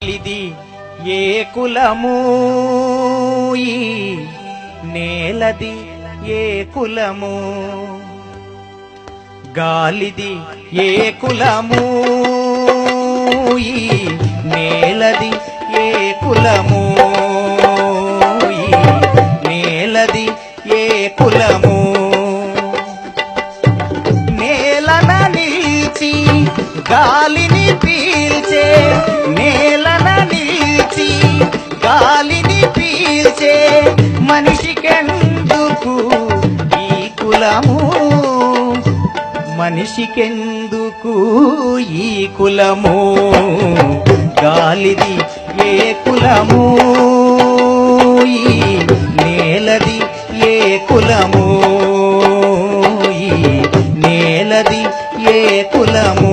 గాలిది ఏ కులము ఈ నేలది ఏ కులము గాలిది ఏ కులము ఈ నేలది ఏ కులము ఈ నేలది ఏ కులము నేలన నిలిచి గాలిని పీల్చే నేలన నిలిచి గాలిని పీల్చే మనిషికెందుకు ఈ కులము మనిషికెందుకు ఈ కులము గాలిది ఏ కులము ఈ నేలది ఏ కులము ఈ నేలది ఏ కులము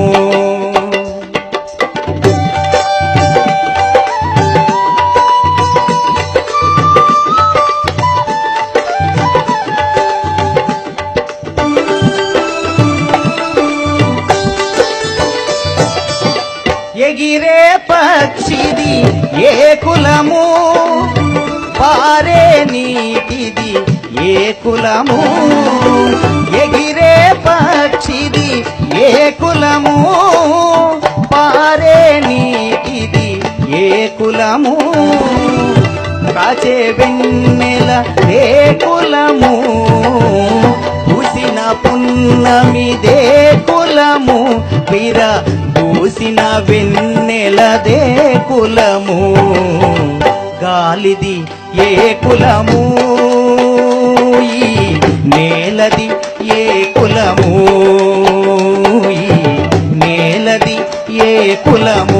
ఎగిరే పక్షిది ఏ కులము పారే నీటిది ఏ కులము ఎగిరే పక్షిది ఏ కులము పారే నీటిది ఏ కులము కాచే వెన్నెల ఏ కులము పూసిన పున్నమిదే కులము వీర పూసిన వెన్నెలదే కులము గాలిది ఏ కులము ఈ నేలది ఏ కులము ఈ నేలది ఏ కులము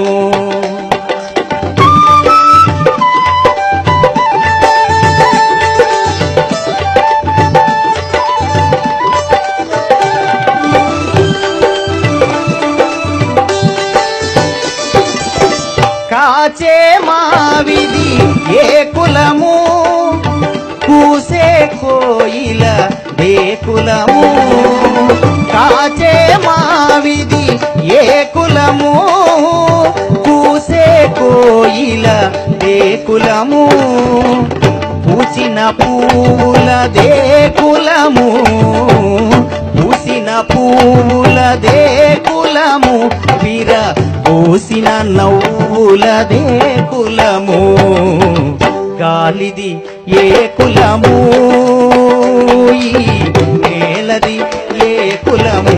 కాచే మావిది ఏ కులము కూసే కోయిల ఏ కులము కాచే మావిది ఏ కులము కూసే కోయిల ఏ కులము పూసిన పూలదే కులము పూసిన పూలదే కులము వీర పూసిన నవ్వులదే కులము గాలిది ఏ కులము ఈ నేలది ఏ కులము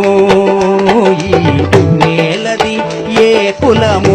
ఈ నేలది ఏ కులము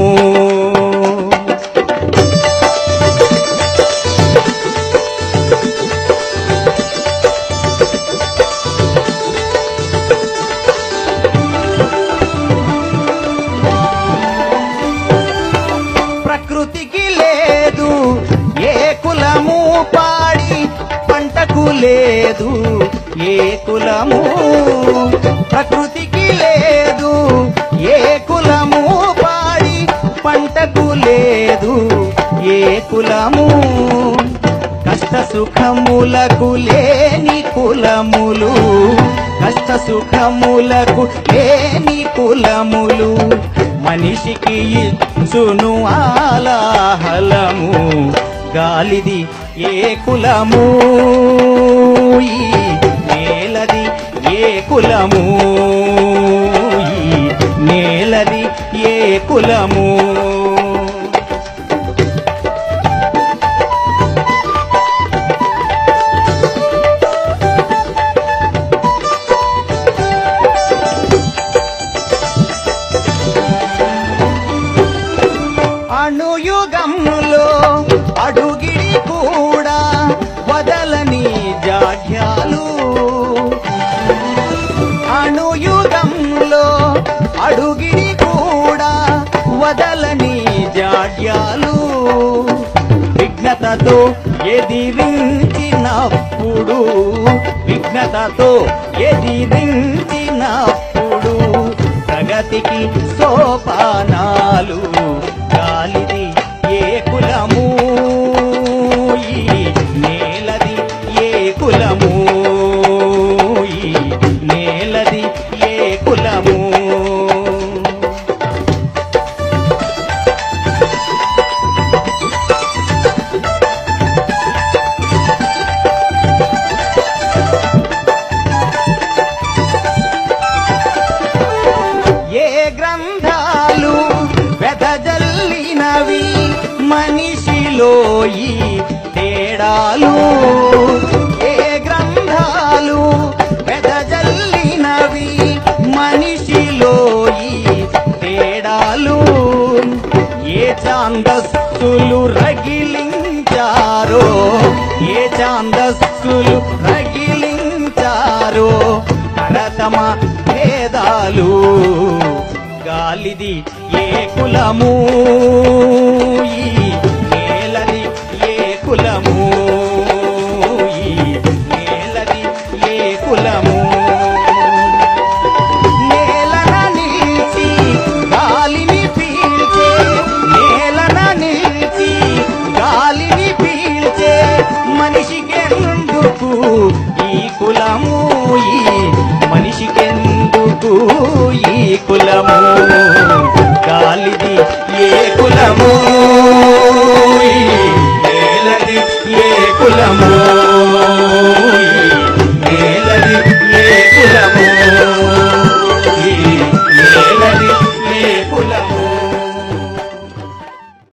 ప్రకృతికి లేదు ఏ కులము పాడి పంటకు లేదు ఏ కులము ప్రకృతికి లేదు ఏ కులము పాడి పంటకు లేదు ఏ కులము కష్ట సుఖములకు లేని కులములు కష్ట సుఖములకు లేని కులములు మనిషికి ఇచ్చును ఆలాహలము గాలిది ఏ కులము ఈ నేలది ఏ కులము ఈ నేలది ఏ కులము అణుయుగంలో అడుగిడి కూడా వదలని జాడ్యాలు అణుయుగంలో అడుగిడి కూడా వదలని జాడ్యాలు విఘ్నతతో ఎదిరించినప్పుడు విఘ్నతతో ఎదిరించినప్పుడు ప్రగతికి సోపానాలు గాలిది ఏ కులము ఈ నేలది ఏ కులము ఈ నేలది ఏ కులము ఈ తేడాలు ఏ గ్రంథాలు వెదజల్లినవి మనిషిలో ఈ తేడాలు ఏ ఛాందస్సులు రగిలించారో ఏ ఛాందస్సులు రగిలించారో తరతమ భేదాలు గాలిది ఏ కులము ఈ నేలది ఏ కులము ఈ నేలది ఏ కులము నేలన నిలిచి గాలిని పీల్చే నేలన నిలిచి గాలిని పీల్చే మనిషికెందుకు ఈ కులము ఈ మనిషికెందుకు ఈ కులము గాలిది ఏ కులము ఈ నేలది ఏ కులము